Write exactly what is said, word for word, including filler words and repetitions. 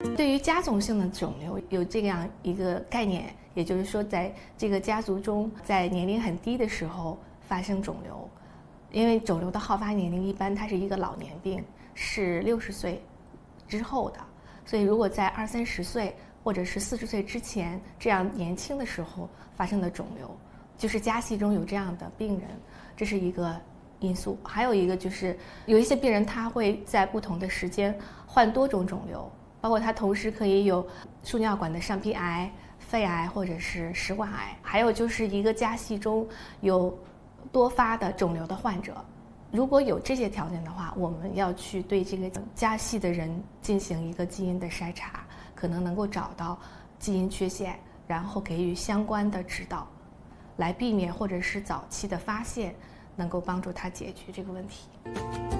对于家族性的肿瘤有这样一个概念，也就是说，在这个家族中，在年龄很低的时候发生肿瘤，因为肿瘤的好发年龄一般它是一个老年病，是六十岁之后的，所以如果在二三十岁或者是四十岁之前这样年轻的时候发生的肿瘤，就是家系中有这样的病人，这是一个因素。还有一个就是有一些病人他会在不同的时间患多种肿瘤，包括他同时可以有输尿管的上皮癌、肺癌或者是食管癌，还有就是一个家系中有多发的肿瘤的患者。如果有这些条件的话，我们要去对这个家系的人进行一个基因的筛查，可能能够找到基因缺陷，然后给予相关的指导，来避免或者是早期的发现，能够帮助他解决这个问题。